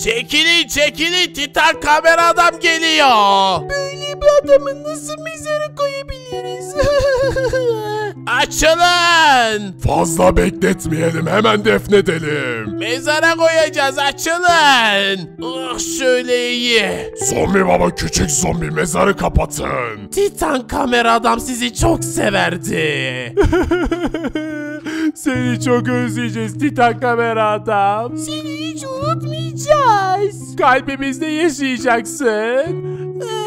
Çekilin çekilin, Titan kamera adam geliyor. Böyle bir adamı nasıl mezara koyabiliriz? Açılın. Fazla bekletmeyelim, hemen defnedelim. Mezara koyacağız, açılın. Şöyle iyi. Zombi baba, küçük zombi, mezarı kapatın. Titan kamera adam sizi çok severdi. Seni çok özleyeceğiz Titan kamera adam. Seni hiç unutmayacağız. Kalbimizde yaşayacaksın.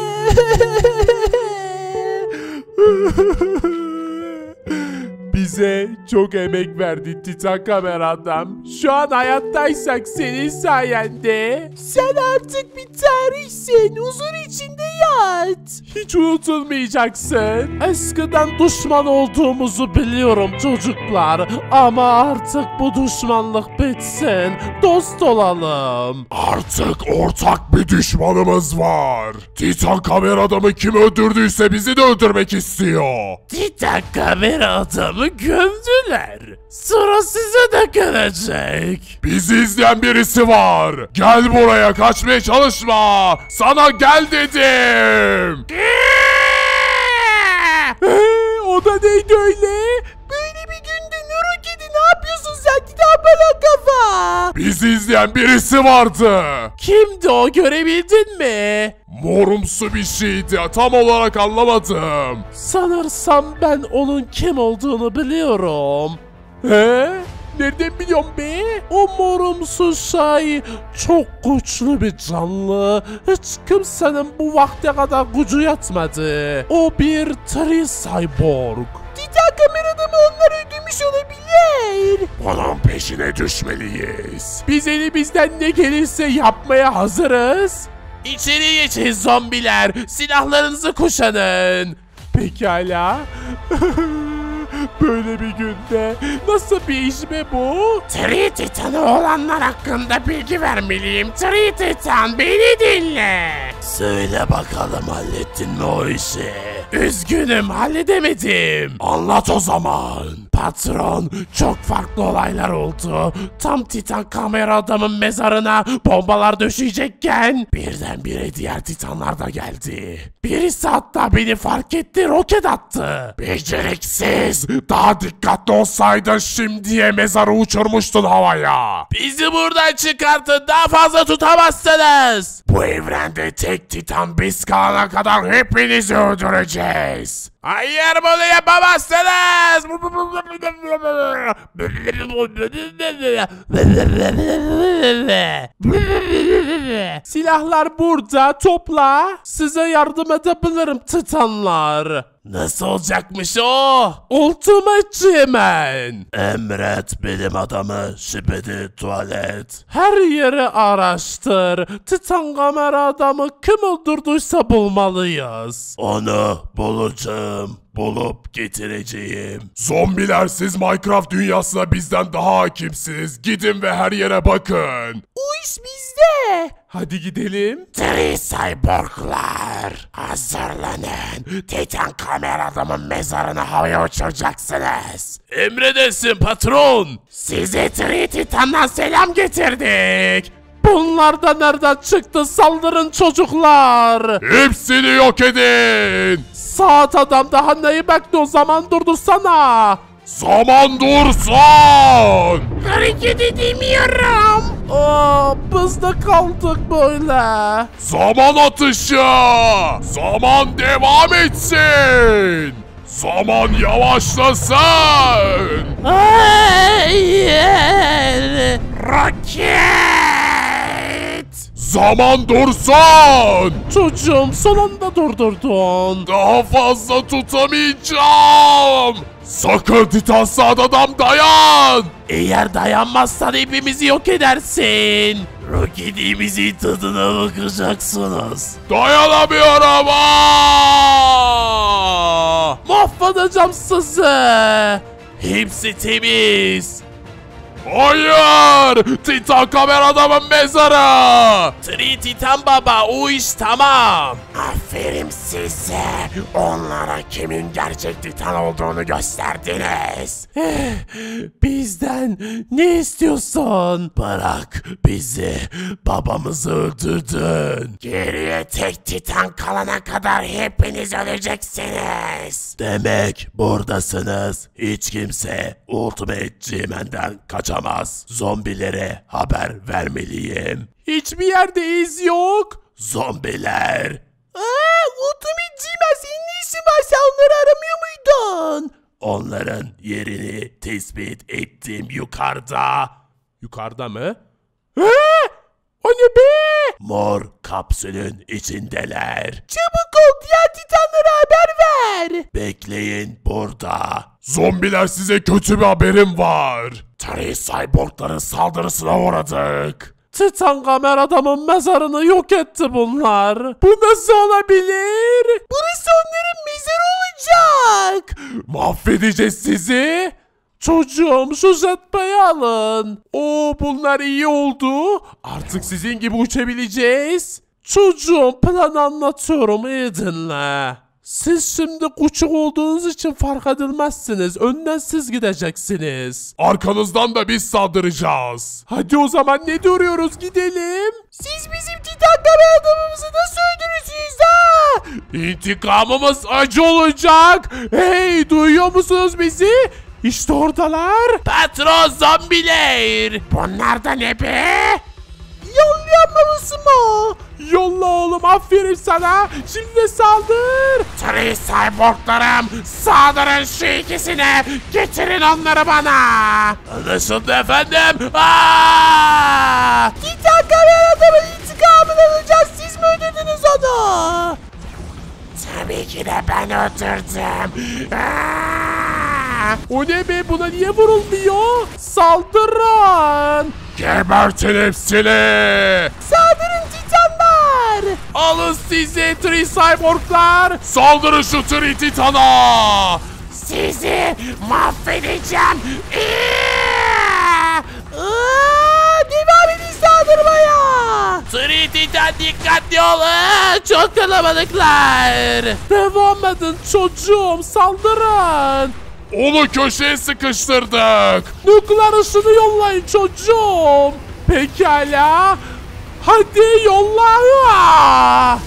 Bize çok emek verdin Titan kamera adam. Şu an hayattaysak senin sayende. Sen artık bir tarihsin. Huzur içinde yat. Hiç unutulmayacaksın. Eskiden düşman olduğumuzu biliyorum çocuklar. Ama artık bu düşmanlık bitsin. Dost olalım. Artık ortak bir düşmanımız var. Titan kamera adamı kim öldürdüyse bizi de öldürmek istiyor. Titan kamera adamı gömdüler. Sıra size de gelecek. Bizi izleyen birisi var. Gel buraya, kaçmaya çalışma. Sana gel dedim. O da neydi öyle? Böyle bir günde Nuru Kedi ne yapıyorsun sen Titan bala kafa? Bizi izleyen birisi vardı. Kimdi o, görebildin mi? Morumsu bir şeydi, tam olarak anlamadım. Sanırsam ben onun kim olduğunu biliyorum. He? Nereden biliyorum be? O morumsu şey çok güçlü bir canlı. Hiç kimsenin bu vakte kadar gücü yetmedi. O bir cyborg. Titan kamera adamı onları öldürmüş olabilir. Onun peşine düşmeliyiz. Biz elimizden ne gelirse yapmaya hazırız. İçeri geçin zombiler. Silahlarınızı kuşanın. Pekala. Böyle bir günde nasıl bir iş be bu? Tree Titan'ı olanlar hakkında bilgi vermeliyim. Tree Titan, beni dinle. Söyle bakalım, hallettin mi o işi? Üzgünüm, halledemedim. Anlat o zaman. Patron, çok farklı olaylar oldu. Tam Titan kamera adamın mezarına bombalar döşeyecekken birdenbire diğer Titanlar da geldi. Birisi hatta beni fark etti, roket attı. Beceriksiz. Daha dikkatli olsaydın şimdiye mezarı uçurmuştun havaya. Bizi buradan çıkartın, daha fazla tutamazsınız. Bu evrende tek Titan biz kalana kadar hepinizi öldüreceğiz. Hayır, bunu yapamazsınız. Silahlar burada, topla. Size yardım edebilirim Titanlar. Nasıl olacakmış o? Ultimate G-Man. Emret bilim adamı, şüpheli tuvalet. Her yeri araştır. Titan kamera adamı kim öldürdüyse bulmalıyız. Onu bulacağım. Bulup getireceğim. Zombiler, siz Minecraft dünyasına bizden daha hakimsiniz. Gidin ve her yere bakın. O iş bizde. Hadi gidelim. Tree cyborglar, hazırlanın. Titan kamera adamın mezarını havaya uçuracaksınız. Emredersin patron. Size Tree Titan'dan selam getirdik. Bunlar da nereden çıktı? Saldırın çocuklar. Hepsini yok edin. Saat adam, daha neyi bekliyor? Zaman durdu sana. Zaman dursun. Hareket edemiyorum. Biz de kaldık böyle. Zaman atışı. Zaman devam etsin. Zaman yavaşlasın. Hayır. Roket. Zaman dursun. Çocuğum, sonunda durdurdun. Daha fazla tutamayacağım. Sakın Titan adam, dayan. Eğer dayanmazsan hepimizi yok edersin. Roketimizin tadına bakacaksınız. Dayanamıyorum. Mahvedeceğim sizi. Hepsi temiz. Hayır! Titan kamera adamın mezarı! Tree Titan baba, o iş tamam. Aferin size. Onlara kimin gerçek Titan olduğunu gösterdiniz. Bizden ne istiyorsun? Bırak bizi. Babamızı öldürdün. Geriye tek Titan kalana kadar hepiniz öleceksiniz. Demek buradasınız. Hiç kimse Ultimate G-Man'den kaçamaz. Zombilere haber vermeliyim. Hiçbir yerde iz yok. Zombiler. Ultimate G-Man, senin ne işin var? Sen onları aramıyor muydun? Onların yerini tespit ettim yukarıda. Yukarıda mı? O ne be? Mor kapsülün içindeler. Çabuk ol, diğer titanlara haber ver. Bekleyin burada. Zombiler, size kötü bir haberim var. Tree Cyborg'ların saldırısına uğradık. Titan kamera adamın mezarını yok etti bunlar. Bu nasıl olabilir? Burası onların mezarı olacak. Mahvedeceğiz sizi. Çocuğum, şu jetpack'i alın. Bunlar iyi oldu. Artık sizin gibi uçabileceğiz. Çocuğum, plan anlatıyorum, iyi dinle. Siz şimdi küçük olduğunuz için fark edilmezsiniz. Önden siz gideceksiniz. Arkanızdan da biz saldıracağız. Hadi o zaman ne duruyoruz, gidelim. Siz bizim Titan kamera adamımızı nasıl öldürürsünüz ha? İntikamımız acı olacak. Hey, duyuyor musunuz bizi? İşte oradalar. Patron zombiler. Bunlar da ne be? Yollayamaması mı? Yolla oğlum, aferin sana. Şimdi de saldır. Tree Cyborg'larım, saldırın şu ikisine. Getirin onları bana. Anlaşıldı efendim. Titan kamera adamın intikamını alacağız. Siz mi öldürdünüz onu? Tabii ki de ben öldürdüm. O ne be, buna niye vurulmuyor? Saldırın. Gebertin hepsini. Saldırın titanlar. Alın size Tree Cyborg'lar. Saldırın şu Tree Titan'a. Sizi mahvedeceğim. Devam edin saldırmaya. Tree Titan, dikkatli olun. Çok kalabalıklar. Devam edin çocuğum, saldırın. Onu köşeye sıkıştırdık. Nükleer ışını yollayın çocuğum. Pekala. Hadi yolla.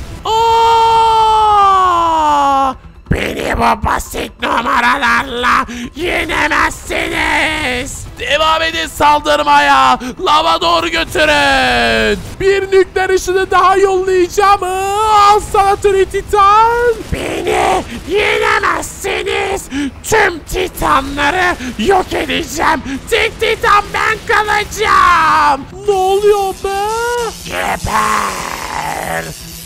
Beni bu basit numaralarla yenemezsiniz. Devam edin saldırmaya. Lava doğru götürün. Bir nükleer ışını daha yollayacağım. Al sana Tree Titan. Beni yenemezsiniz. Tüm titanları yok edeceğim. Tek titan ben kalacağım. Ne oluyor be? Geber.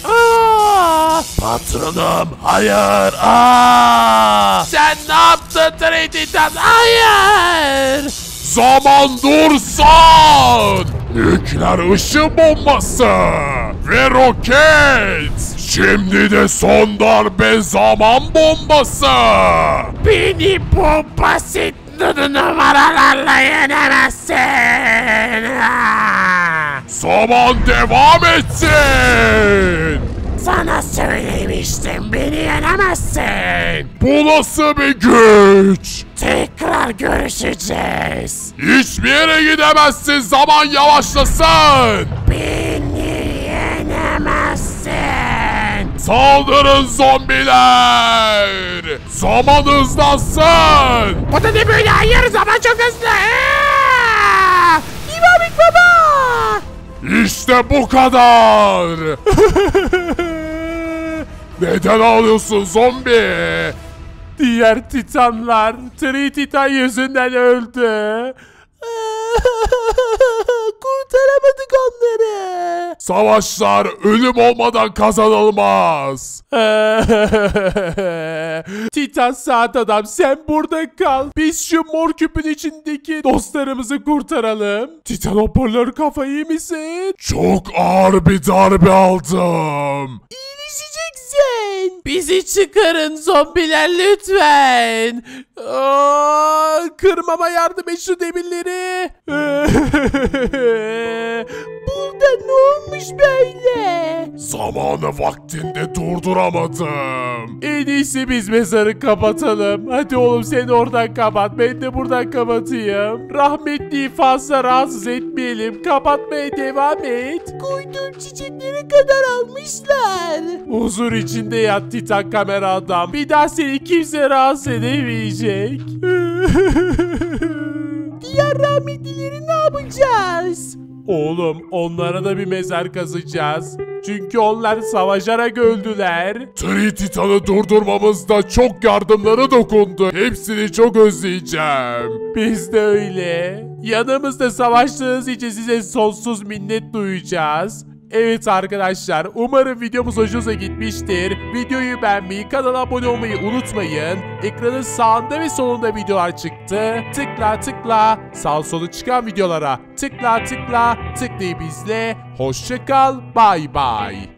Patronum, hayır. Sen ne yaptın Tree Titan? Hayır. Zaman dursun. Nükleer ışın bombası ve roket. Şimdi de son darbe zaman bombası. Beni bu basit numaralarla yenemezsin. Zaman devam etsin. Sana söylemiştim, beni yenemezsin. Bu nasıl bir güç? Tekrar görüşeceğiz. Hiçbir yere gidemezsin, zaman yavaşlasın. Beni yenemezsin. Saldırın zombiler. Zaman hızlansın. Bu da ne böyle? Hayır, zaman çok hızlı. İmamik baba. İşte bu kadar. Neden ağlıyorsun zombi? Diğer titanlar Tree Titan yüzünden öldü. Kurtaramadık onları. Savaşlar ölüm olmadan kazanılmaz. Titan saat adam, sen burada kal. Biz şu mor küpün içindeki dostlarımızı kurtaralım. Titan hoparlör kafa, iyi misin? Çok ağır bir darbe aldım. İyileşeceksin. Bizi çıkarın zombiler lütfen. Kırmama yardım et şu demirleri. Burada ne olmuş böyle? Zamanı vaktinde durduramadım. En iyisi biz mezarı kapatalım. Hadi oğlum sen oradan kapat. Ben de buradan kapatayım. Rahmetliyi fazla rahatsız etmeyelim. Kapatmaya devam et. Koyduğum çiçeklere kadar almışlar. Huzur içinde yat Titan kamera adam. Bir daha seni kimse rahatsız edemeyecek. Diğer rahmetlileri ne yapacağız? Oğlum onlara da bir mezar kazacağız. Çünkü onlar savaşarak öldüler. Tree Titan'ı durdurmamızda çok yardımları dokundu. Hepsini çok özleyeceğim. Biz de öyle. Yanımızda savaştığınız için size sonsuz minnet duyacağız. Evet arkadaşlar, umarım videomuz hoşunuza gitmiştir. Videoyu beğenmeyi, kanala abone olmayı unutmayın. Ekranın sağında ve solunda videolar çıktı. Tıkla tıkla, sağ solu çıkan videolara tıkla tıklayıp izle. Hoşça kal, bay bay.